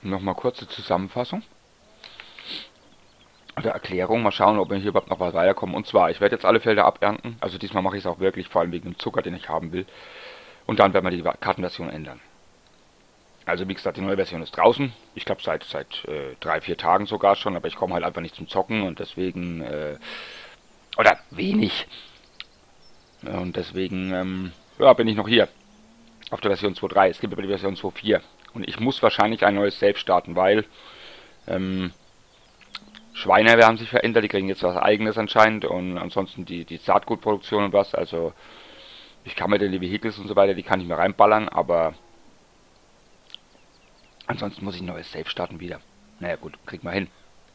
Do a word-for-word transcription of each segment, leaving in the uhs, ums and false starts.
Nochmal kurze Zusammenfassung. Oder Erklärung. Mal schauen, ob wir hier überhaupt noch was weiterkommen. Und zwar, ich werde jetzt alle Felder abernten. Also diesmal mache ich es auch wirklich, vor allem wegen dem Zucker, den ich haben will. Und dann werden wir die Kartenversion ändern. Also wie gesagt, die neue Version ist draußen. Ich glaube seit seit äh, drei, vier Tagen sogar schon. Aber ich komme halt einfach nicht zum Zocken. Und deswegen... Äh, oder wenig. Und deswegen ähm, ja, bin ich noch hier. Auf der Version zwei Punkt drei. Es gibt aber die Version zwei Punkt vier. Und ich muss wahrscheinlich ein neues Save starten, weil... Ähm, Schweineherber haben sich verändert, die kriegen jetzt was eigenes anscheinend und ansonsten die, die Saatgutproduktion und was, also ich kann mir den die Vehicles und so weiter, die kann ich mir reinballern, aber ansonsten muss ich ein neues Save starten wieder. Naja gut, kriegen wir hin.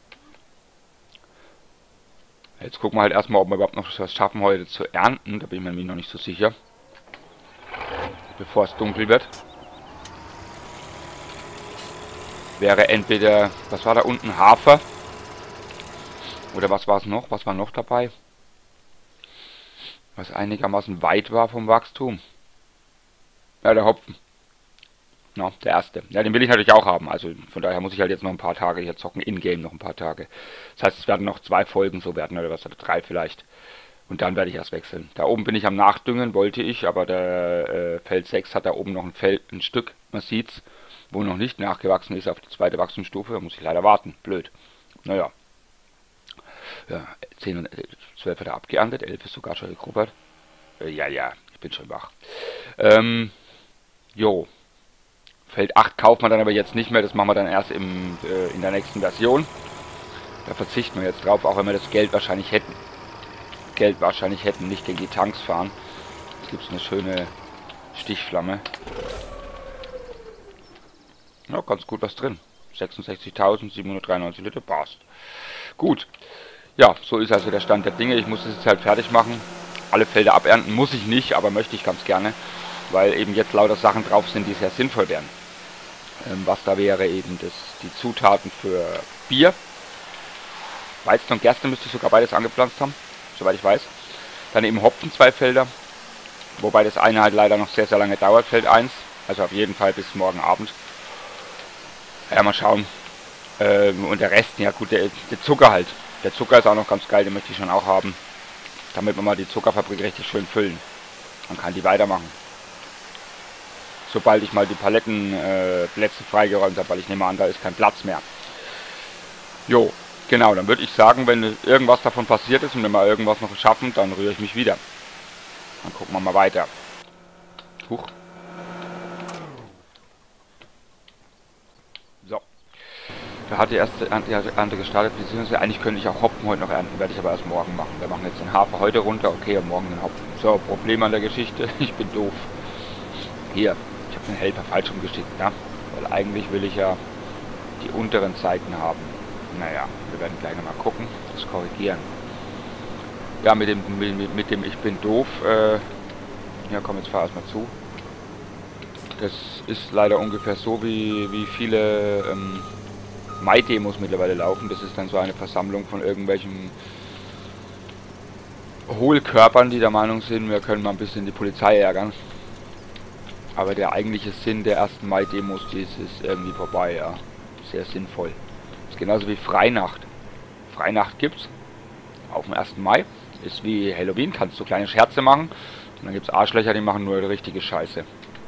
Jetzt gucken wir halt erstmal, ob wir überhaupt noch was schaffen heute zu ernten, da bin ich mir nämlich noch nicht so sicher. Bevor es dunkel wird. Wäre entweder, was war da unten, Hafer. Oder was war es noch? Was war noch dabei? Was einigermaßen weit war vom Wachstum. Ja, der Hopfen. Na, der erste. Ja, den will ich natürlich auch haben. Also von daher muss ich halt jetzt noch ein paar Tage hier zocken. In-game noch ein paar Tage. Das heißt, es werden noch zwei Folgen so werden. Oder was, oder drei vielleicht. Und dann werde ich erst wechseln. Da oben bin ich am Nachdüngen, wollte ich. Aber der äh, Feld sechs hat da oben noch ein Feld, ein Stück. Man sieht's. Wo noch nicht nachgewachsen ist auf die zweite Wachstumsstufe. Da muss ich leider warten. Blöd. Naja. Ja, zehn und zwölf hat er abgeerntet, elf ist sogar schon gegrubbert. Äh, ja, ja, ich bin schon wach. Ähm, jo. Feld acht kauft man dann aber jetzt nicht mehr, das machen wir dann erst im, äh, in der nächsten Version. Da verzichten wir jetzt drauf, auch wenn wir das Geld wahrscheinlich hätten. Geld wahrscheinlich hätten, nicht gegen die Tanks fahren. Jetzt gibt es eine schöne Stichflamme. Ja, ganz gut was drin. sechsundsechzigtausendsiebenhundertdreiundneunzig Liter, passt. Gut. Ja, so ist also der Stand der Dinge. Ich muss das jetzt halt fertig machen. Alle Felder abernten muss ich nicht, aber möchte ich ganz gerne, weil eben jetzt lauter Sachen drauf sind, die sehr sinnvoll wären. Ähm, was da wäre eben das, die Zutaten für Bier. Weizen und Gerste müsste ich sogar beides angepflanzt haben, soweit ich weiß. Dann eben Hopfen, zwei Felder. Wobei das eine halt leider noch sehr, sehr lange dauert, Feld eins. Also auf jeden Fall bis morgen Abend. Ja, mal schauen. Ähm, und der Rest, ja gut, der, der Zucker halt. Der Zucker ist auch noch ganz geil, den möchte ich schon auch haben. Damit wir mal die Zuckerfabrik richtig schön füllen. Man kann die weitermachen. Sobald ich mal die Palettenplätze äh, freigeräumt habe, weil ich nehme an, da ist kein Platz mehr. Jo, genau, dann würde ich sagen, wenn irgendwas davon passiert ist und wir mal irgendwas noch schaffen, dann rühre ich mich wieder. Dann gucken wir mal weiter. Huch. So. Da hat die erste Ernte gestartet, beziehungsweise eigentlich könnte ich auch Hopfen heute noch ernten, werde ich aber erst morgen machen. Wir machen jetzt den Hafer heute runter, okay, und morgen den Hopfen. So, Problem an der Geschichte, ich bin doof. Hier, ich habe den Helfer falsch rumgeschickt, ne? Weil eigentlich will ich ja die unteren Seiten haben. Naja, wir werden gleich nochmal gucken, das korrigieren. Ja, mit dem, mit, mit dem Ich bin doof, äh, ja komm, jetzt fahr erstmal zu. Das ist leider ungefähr so, wie, wie viele, ähm, Mai-Demos mittlerweile laufen. Das ist dann so eine Versammlung von irgendwelchen Hohlkörpern, die der Meinung sind, wir können mal ein bisschen die Polizei ärgern. Aber der eigentliche Sinn der ersten Mai-Demos, die ist, ist irgendwie vorbei, ja. Sehr sinnvoll. Das ist genauso wie Freinacht. Freinacht gibt's auf dem ersten Mai. Ist wie Halloween, kannst du kleine Scherze machen. Und dann gibt's Arschlöcher, die machen nur richtige Scheiße.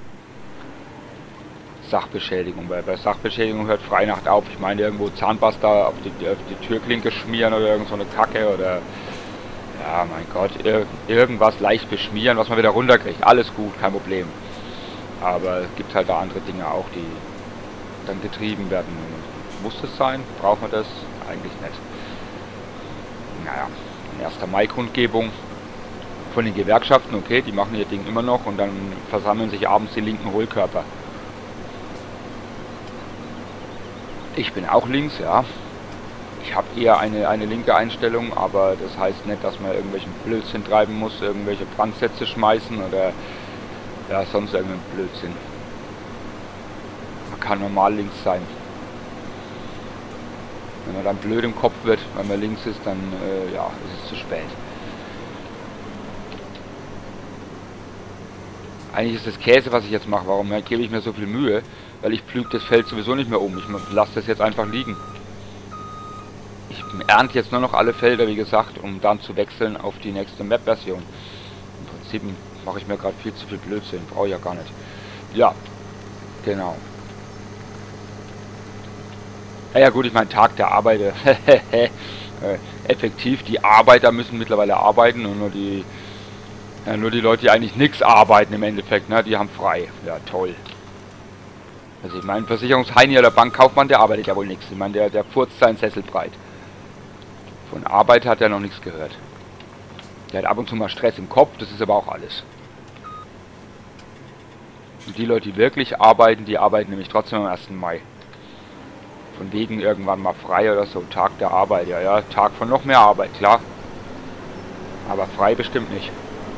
Sachbeschädigung. Weil bei Sachbeschädigung hört Freinacht auf. Ich meine irgendwo Zahnpasta auf die, auf die Türklinke schmieren oder irgend so eine Kacke oder ja, mein Gott, ir irgendwas leicht beschmieren, was man wieder runterkriegt. Alles gut, kein Problem. Aber es gibt halt da andere Dinge auch, die dann getrieben werden. Muss das sein? Braucht man das? Eigentlich nicht. Naja, eine erste Mai-Kundgebung von den Gewerkschaften, okay, die machen ihr Ding immer noch und dann versammeln sich abends die linken Hohlkörper. Ich bin auch links, ja. Ich habe eher eine, eine linke Einstellung, aber das heißt nicht, dass man irgendwelchen Blödsinn treiben muss, irgendwelche Brandsätze schmeißen oder ja, sonst irgendein Blödsinn. Man kann normal links sein. Wenn man dann blöd im Kopf wird, wenn man links ist, dann äh, ja, ist es zu spät. Eigentlich ist das Käse, was ich jetzt mache. Warum gebe ich mir so viel Mühe? Weil ich pflüge das Feld sowieso nicht mehr um. Ich lasse das jetzt einfach liegen. Ich ernte jetzt nur noch alle Felder, wie gesagt, um dann zu wechseln auf die nächste Map-Version. Im Prinzip mache ich mir gerade viel zu viel Blödsinn. Brauche ich ja gar nicht. Ja, genau. Ja, ja gut, ich meine, Tag der Arbeit. äh, effektiv, die Arbeiter müssen mittlerweile arbeiten und nur die, ja, nur die Leute, die eigentlich nichts arbeiten im Endeffekt, ne, die haben frei. Ja, toll. Also ich meine, Versicherungsheini oder Bankkaufmann, der arbeitet ja wohl nichts. Ich meine, der, der furzt seinen Sessel breit. Von Arbeit hat er noch nichts gehört. Der hat ab und zu mal Stress im Kopf, das ist aber auch alles. Und die Leute, die wirklich arbeiten, die arbeiten nämlich trotzdem am ersten Mai. Von wegen irgendwann mal frei oder so, Tag der Arbeit, ja, ja, Tag von noch mehr Arbeit, klar. Aber frei bestimmt nicht.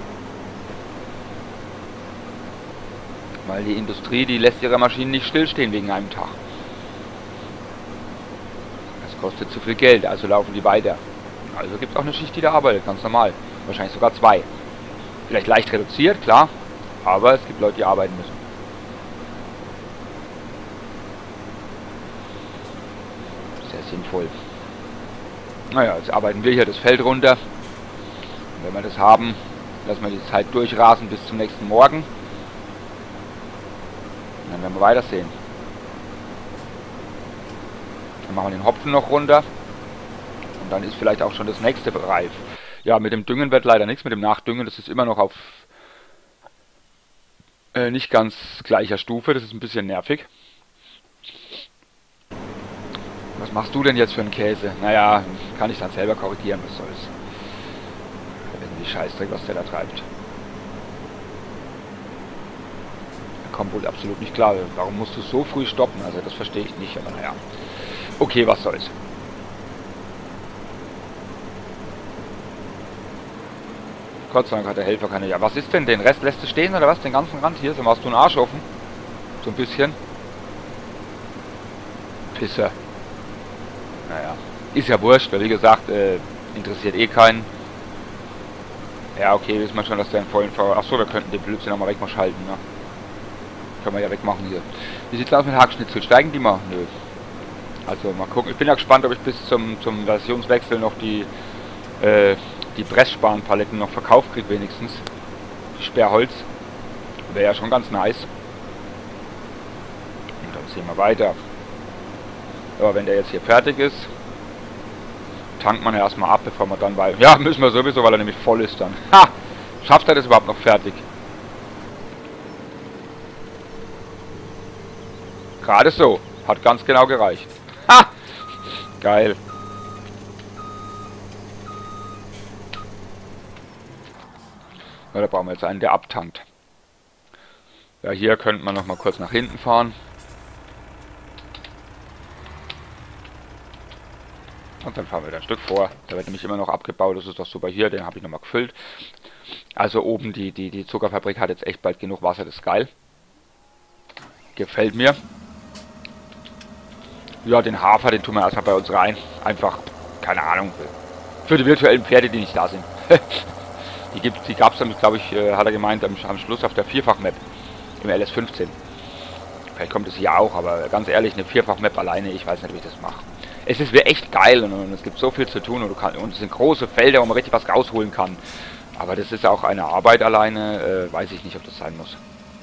Weil die Industrie, die lässt ihre Maschinen nicht stillstehen wegen einem Tag. Das kostet zu viel Geld, also laufen die weiter. Also gibt es auch eine Schicht, die da arbeitet, ganz normal. Wahrscheinlich sogar zwei. Vielleicht leicht reduziert, klar. Aber es gibt Leute, die arbeiten müssen. Sehr sinnvoll. Naja, jetzt arbeiten wir hier das Feld runter. Und wenn wir das haben, lassen wir die Zeit durchrasen bis zum nächsten Morgen. Und dann werden wir weitersehen. Dann machen wir den Hopfen noch runter. Und dann ist vielleicht auch schon das nächste reif. Ja, mit dem Düngen wird leider nichts. Mit dem Nachdüngen, das ist immer noch auf äh, nicht ganz gleicher Stufe. Das ist ein bisschen nervig. Was machst du denn jetzt für einen Käse? Naja, kann ich dann selber korrigieren, was soll's. Irgendwie Scheißdreck, was der da treibt. Er kommt wohl absolut nicht klar. Warum musst du so früh stoppen? Also das verstehe ich nicht, aber naja. Okay, was soll's. Gott sei Dank hat der Helfer keine... Ja, was ist denn? Den Rest lässt du stehen oder was? Den ganzen Rand hier? So machst du einen Arsch offen. So ein bisschen. Pisser. Naja. Ist ja wurscht, weil wie gesagt, äh, interessiert eh keinen. Ja, okay, wissen wir schon, dass der einen vollen Fahrer... Achso, wir könnten den Blödsinn auch mal wegschalten, ne? Können wir ja wegmachen hier. Wie sieht's aus mit Hackschnitzel? Steigen die mal? Nö. Also, mal gucken. Ich bin ja gespannt, ob ich bis zum, zum Versionswechsel noch die... Äh, die Pressspanpaletten noch verkauft kriege wenigstens. Sperrholz. Wäre ja schon ganz nice. Und dann sehen wir weiter. Aber wenn der jetzt hier fertig ist, tankt man ja erstmal ab, bevor wir dann weiter... Ja, müssen wir sowieso, weil er nämlich voll ist dann. Ha! Schafft er das überhaupt noch fertig? Gerade so. Hat ganz genau gereicht. Ha! Geil. Ja, da brauchen wir jetzt einen, der abtankt. Ja, hier könnte man noch mal kurz nach hinten fahren. Und dann fahren wir da ein Stück vor. Da wird nämlich immer noch abgebaut. Das ist doch super hier. Den habe ich noch mal gefüllt. Also oben die, die, die Zuckerfabrik hat jetzt echt bald genug Wasser. Das ist geil. Gefällt mir. Ja, den Hafer, den tun wir erstmal bei uns rein. Einfach, keine Ahnung. Für die virtuellen Pferde, die nicht da sind. Die, gibt, die gab es dann, glaube ich, äh, hat er gemeint, am, am Schluss auf der Vierfach-Map im L S fünfzehn. Vielleicht kommt es hier auch, aber ganz ehrlich, eine Vierfach-Map alleine, ich weiß nicht, wie ich das mache. Es ist echt geil und, und es gibt so viel zu tun und, du kann, und es sind große Felder, wo man richtig was rausholen kann. Aber das ist auch eine Arbeit alleine, äh, weiß ich nicht, ob das sein muss.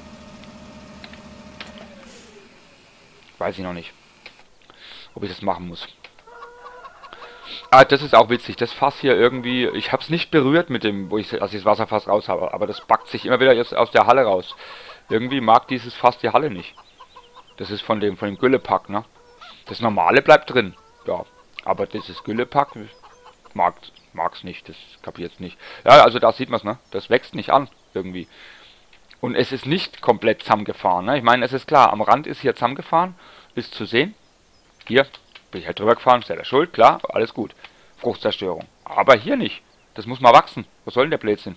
Weiß ich noch nicht, ob ich das machen muss. Ah, das ist auch witzig. Das Fass hier irgendwie, ich habe es nicht berührt mit dem, wo ich, als ich das Wasserfass raus habe, aber das backt sich immer wieder jetzt aus der Halle raus. Irgendwie mag dieses Fass die Halle nicht. Das ist von dem, von dem Güllepack, ne? Das normale bleibt drin, ja. Aber dieses Güllepack mag mag's nicht, das kapiert es nicht. Ja, also da sieht man es, ne? Das wächst nicht an, irgendwie. Und es ist nicht komplett zusammengefahren, ne? Ich meine, es ist klar, am Rand ist hier zusammengefahren, ist zu sehen. Hier. Bin ich halt drüber gefahren, ist ja der Schuld, klar, alles gut. Fruchtzerstörung. Aber hier nicht. Das muss mal wachsen. Was soll denn der Blödsinn?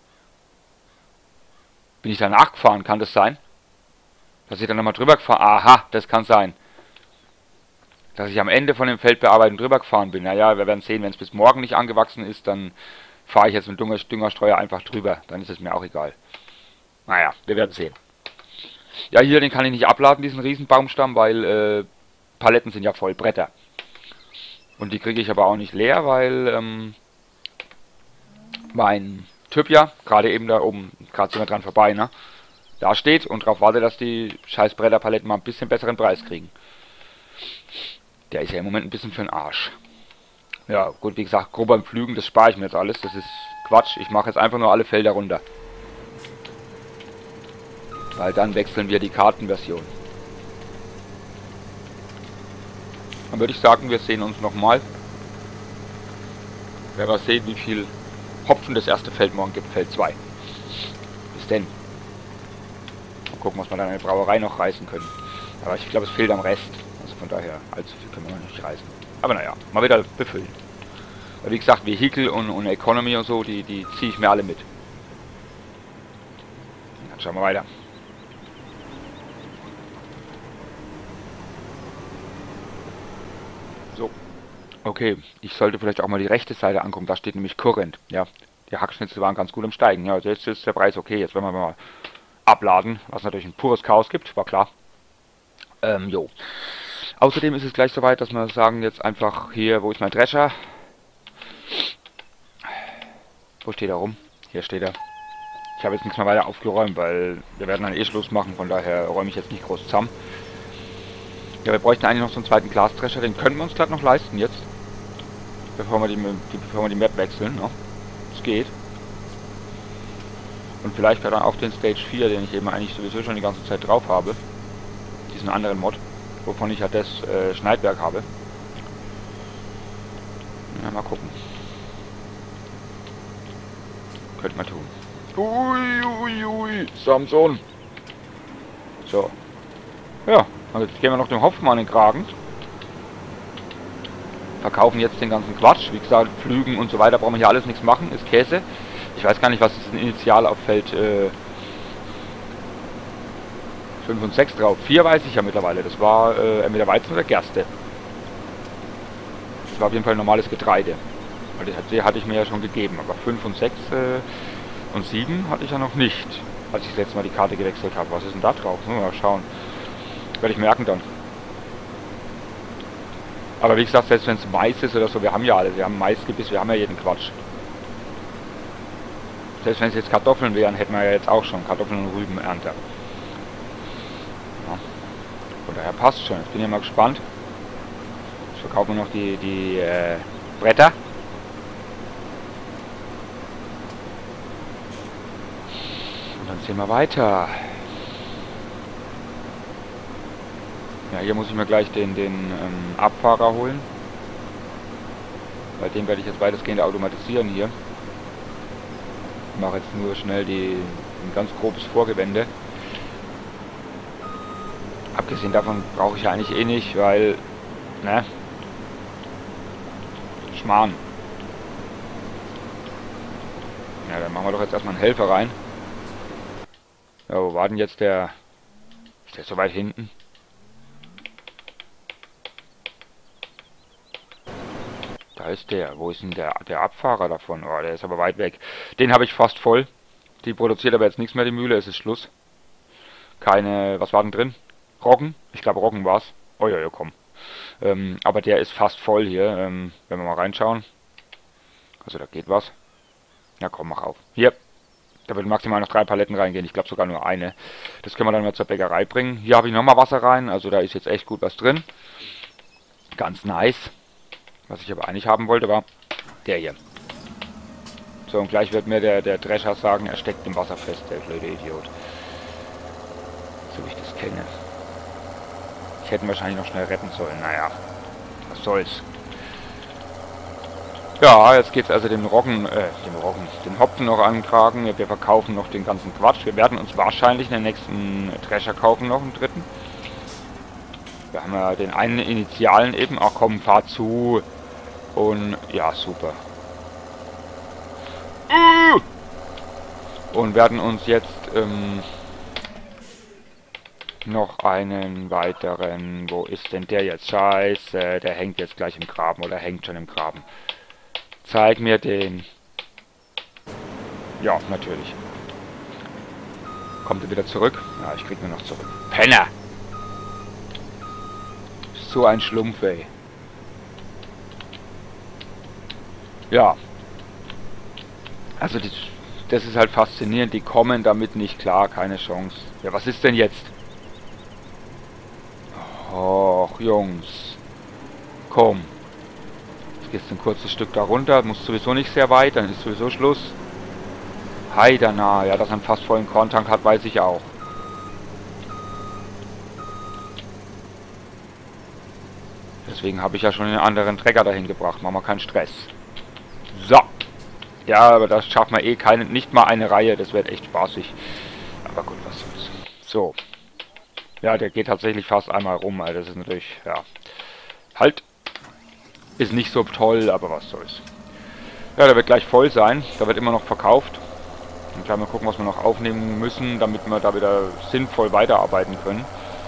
Bin ich danach gefahren, kann das sein? Dass ich dann nochmal drüber gefahren... Aha, das kann sein. Dass ich am Ende von dem Feldbearbeiten drüber gefahren bin. Naja, wir werden sehen, wenn es bis morgen nicht angewachsen ist, dann fahre ich jetzt mit Düngerstreuer einfach drüber. Dann ist es mir auch egal. Naja, wir werden sehen. Ja, hier, den kann ich nicht abladen, diesen riesen Baumstamm, weil äh, Paletten sind ja voll Bretter. Und die kriege ich aber auch nicht leer, weil ähm, mein Typ ja, gerade eben da oben, gerade sind wir dran vorbei, ne? Da steht und darauf wartet, dass die scheiß Bretterpaletten mal ein bisschen besseren Preis kriegen. Der ist ja im Moment ein bisschen für den Arsch. Ja, gut, wie gesagt, grob beim Pflügen, das spare ich mir jetzt alles. Das ist Quatsch. Ich mache jetzt einfach nur alle Felder runter. Weil dann wechseln wir die Kartenversion. Dann würde ich sagen, wir sehen uns nochmal. Wenn wir sehen, wie viel Hopfen das erste Feld morgen gibt, Feld zwei. Bis denn. Mal gucken, was wir dann in der Brauerei noch reißen können. Aber ich glaube, es fehlt am Rest. Also von daher, allzu viel können wir noch nicht reißen. Aber naja, mal wieder befüllen. Weil wie gesagt, Vehikel und, und Economy und so, die, die ziehe ich mir alle mit. Dann schauen wir weiter. So. Okay, ich sollte vielleicht auch mal die rechte Seite angucken. Da steht nämlich Current. Ja, die Hackschnitzel waren ganz gut im Steigen. Ja, jetzt ist der Preis okay. Jetzt werden wir mal abladen, was natürlich ein pures Chaos gibt, war klar. Ähm, jo. Außerdem ist es gleich soweit, dass wir sagen jetzt einfach hier, wo ist mein Drescher? Wo steht er rum? Hier steht er. Ich habe jetzt nichts mehr weiter aufgeräumt, weil wir werden dann eh Schluss machen, von daher räume ich jetzt nicht groß zusammen. Ja, wir bräuchten eigentlich noch so einen zweiten Glasdrescher, den können wir uns gerade noch leisten jetzt. Bevor wir die, die, bevor wir die Map wechseln, ne? Es geht. Und vielleicht dann auch den Stage vier, den ich eben eigentlich sowieso schon die ganze Zeit drauf habe. Diesen anderen Mod, wovon ich ja das äh, Schneidwerk habe. Ja, mal gucken. Könnte man tun. Ui, ui, ui, Samson. So. Ja, also jetzt gehen wir noch dem Hopfen an den Kragen. Verkaufen jetzt den ganzen Quatsch. Wie gesagt, Pflügen und so weiter brauchen wir hier alles nichts machen. Ist Käse. Ich weiß gar nicht, was ist ein Initial auf Feld äh, fünf und sechs drauf. vier weiß ich ja mittlerweile. Das war äh, entweder Weizen oder Gerste. Das war auf jeden Fall normales Getreide. Die hatte ich mir ja schon gegeben. Aber fünf und sechs äh, und sieben hatte ich ja noch nicht, als ich das letzte Mal die Karte gewechselt habe. Was ist denn da drauf? Mal schauen. Werde ich merken dann. Aber wie gesagt, selbst wenn es Mais ist oder so, wir haben ja alles. Wir haben Maisgebiss, wir haben ja jeden Quatsch. Selbst wenn es jetzt Kartoffeln wären, hätten wir ja jetzt auch schon Kartoffeln und Rübenernte. Ja. Von daher passt schon. Jetzt bin ich mal gespannt. Jetzt verkaufen wir noch die, die äh, Bretter. Und dann sehen wir weiter. Ja, hier muss ich mir gleich den, den ähm, Abfahrer holen. Bei dem werde ich jetzt weitestgehend automatisieren hier. Ich mache jetzt nur schnell die, ein ganz grobes Vorgewende. Abgesehen davon brauche ich ja eigentlich eh nicht, weil, ne, Schmarrn. Ja, dann machen wir doch jetzt erstmal einen Helfer rein. Ja, wo war denn jetzt der, ist der so weit hinten? Da ist der. Wo ist denn der, der Abfahrer davon? Oh, der ist aber weit weg. Den habe ich fast voll. Die produziert aber jetzt nichts mehr, die Mühle. Es ist Schluss. Keine... Was war denn drin? Roggen? Ich glaube, Roggen war's. Oh ja, ja, komm. Ähm, aber der ist fast voll hier. Ähm, wenn wir mal reinschauen. Also da geht was. Ja, komm, mach auf. Hier. Da wird maximal noch drei Paletten reingehen. Ich glaube sogar nur eine. Das können wir dann mal zur Bäckerei bringen. Hier habe ich nochmal Wasser rein. Also da ist jetzt echt gut was drin. Ganz nice. Was ich aber eigentlich haben wollte, war der hier. So, und gleich wird mir der, der Drescher sagen, er steckt im Wasser fest, der blöde Idiot. So wie ich das kenne. Ich hätte ihn wahrscheinlich noch schnell retten sollen. Naja, was soll's. Ja, jetzt geht's also dem Roggen, äh, dem Roggen, den Hopfen noch ankragen. Wir verkaufen noch den ganzen Quatsch. Wir werden uns wahrscheinlich in den nächsten Drescher kaufen, noch einen dritten. Wir haben ja den einen Initialen eben. Ach komm, fahr zu. Und ja, super. Und werden uns jetzt ähm, noch einen weiteren... Wo ist denn der jetzt? Scheiße, der hängt jetzt gleich im Graben oder hängt schon im Graben. Zeig mir den. Ja, natürlich. Kommt er wieder zurück? Ja, ich krieg nur noch zurück. Penner! So ein Schlumpf, ey. Ja. Also das, das ist halt faszinierend. Die kommen damit nicht klar. Keine Chance. Ja, was ist denn jetzt? Och, Jungs. Komm. Jetzt gehst du ein kurzes Stück da runter. Muss sowieso nicht sehr weit. Dann ist sowieso Schluss. Heidana. Ja, dass er einen fast vollen Korntank hat, weiß ich auch. Deswegen habe ich ja schon einen anderen Trecker dahin gebracht. Machen wir keinen Stress. So. Ja, aber das schaffen wir eh keine, nicht mal eine Reihe. Das wird echt spaßig. Aber gut, was soll's. So. Ja, der geht tatsächlich fast einmal rum. Also das ist natürlich, ja. Halt. Ist nicht so toll, aber was soll's. Ja, der wird gleich voll sein. Da wird immer noch verkauft. Und gleich mal gucken, was wir noch aufnehmen müssen, damit wir da wieder sinnvoll weiterarbeiten können.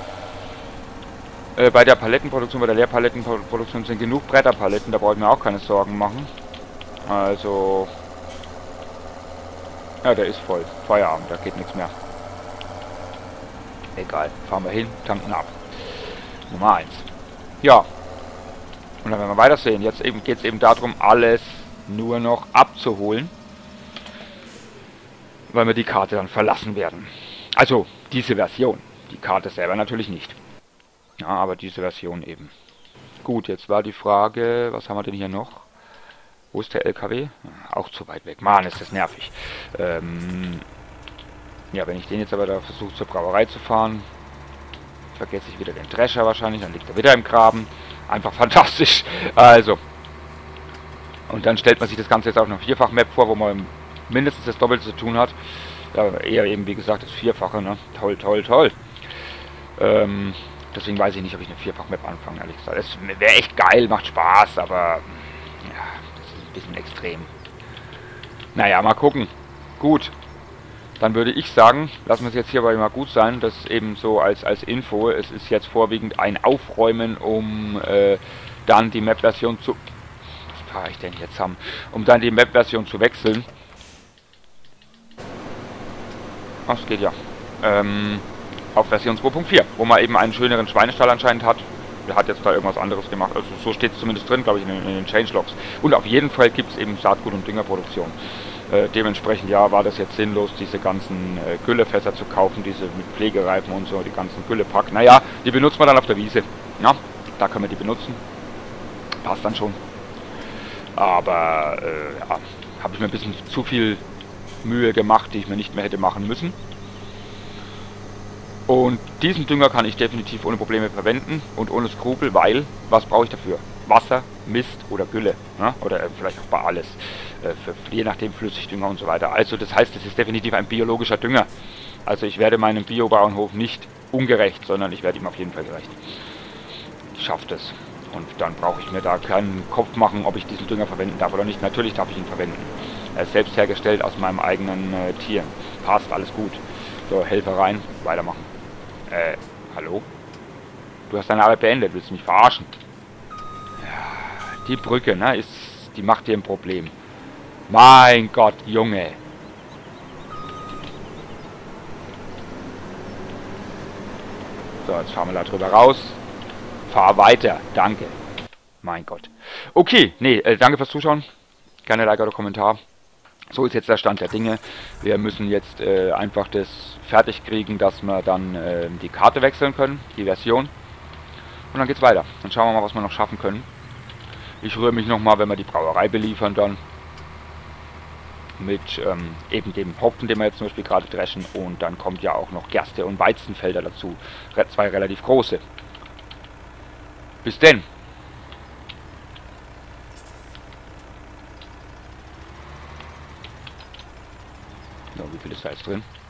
Äh, bei der Palettenproduktion, bei der Leerpalettenproduktion sind genug Bretterpaletten. Da brauche ich mir auch keine Sorgen machen. Also... Ja, der ist voll. Feierabend, da geht nichts mehr. Egal, fahren wir hin, tanken ab. Nummer eins. Ja. Und dann werden wir weitersehen. Jetzt eben geht es eben darum, alles nur noch abzuholen. Weil wir die Karte dann verlassen werden. Also, diese Version. Die Karte selber natürlich nicht. Ja, aber diese Version eben. Gut, jetzt war die Frage, was haben wir denn hier noch? Wo ist der L K W? Auch zu weit weg. Mann, ist das nervig. Ähm, ja, wenn ich den jetzt aber da versuche zur Brauerei zu fahren, vergesse ich wieder den Drescher wahrscheinlich, dann liegt er wieder im Graben. Einfach fantastisch. Also. Und dann stellt man sich das Ganze jetzt auch noch Vierfach-Map vor, wo man mindestens das Doppelte zu tun hat. Ja, eher eben, wie gesagt, das Vierfache, ne? Toll, toll, toll. Ähm, deswegen weiß ich nicht, ob ich eine Vierfach-Map anfange, ehrlich gesagt. Es wäre echt geil, macht Spaß, aber... Ja, das ist ein bisschen extrem. Naja, mal gucken. Gut. Dann würde ich sagen, lassen wir es jetzt hierbei mal gut sein. Das eben so als, als Info. Es ist jetzt vorwiegend ein Aufräumen, um äh, dann die Map-Version zu... Was fahre ich denn jetzt haben? Um dann die Map-Version zu wechseln. Ach, es geht ja. Ähm, auf Version zwei Punkt vier, wo man eben einen schöneren Schweinestall anscheinend hat. Der hat jetzt da irgendwas anderes gemacht. Also so steht es zumindest drin, glaube ich, in, in den Changelogs. Und auf jeden Fall gibt es eben Saatgut- und Düngerproduktion. Äh, dementsprechend, ja, war das jetzt sinnlos, diese ganzen äh, Güllefässer zu kaufen, diese mit Pflegereifen und so, die ganzen Güllepack. Naja, die benutzt man dann auf der Wiese. Ja, da können wir die benutzen. Passt dann schon. Aber, äh, ja, habe ich mir ein bisschen zu viel Mühe gemacht, die ich mir nicht mehr hätte machen müssen. Und diesen Dünger kann ich definitiv ohne Probleme verwenden und ohne Skrupel, weil, was brauche ich dafür? Wasser, Mist oder Gülle, ne? Oder äh, vielleicht auch bei alles, äh, für, je nachdem Flüssigdünger und so weiter. Also das heißt, es ist definitiv ein biologischer Dünger. Also ich werde meinem Biobauernhof nicht ungerecht, sondern ich werde ihm auf jeden Fall gerecht. Ich schaffe das. Und dann brauche ich mir da keinen Kopf machen, ob ich diesen Dünger verwenden darf oder nicht. Natürlich darf ich ihn verwenden. Er ist selbst hergestellt aus meinem eigenen äh, Tier. Passt, alles gut. So, Helfer rein, weitermachen. Äh, hallo? Du hast deine Arbeit beendet, willst du mich verarschen? Ja, die Brücke, ne, ist, die macht dir ein Problem. Mein Gott, Junge. So, jetzt fahren wir da drüber raus. Fahr weiter, danke. Mein Gott. Okay, nee, äh, danke fürs Zuschauen. Gerne Like oder Kommentar. So ist jetzt der Stand der Dinge. Wir müssen jetzt äh, einfach das fertig kriegen, dass wir dann äh, die Karte wechseln können, die Version. Und dann geht's weiter. Dann schauen wir mal, was wir noch schaffen können. Ich rühre mich nochmal, wenn wir die Brauerei beliefern dann. Mit ähm, eben dem Hopfen, den wir jetzt zum Beispiel gerade dreschen. Und dann kommt ja auch noch Gerste und Weizenfelder dazu. Zwei relativ große. Bis denn. Ja, wie viel ist da jetzt drin?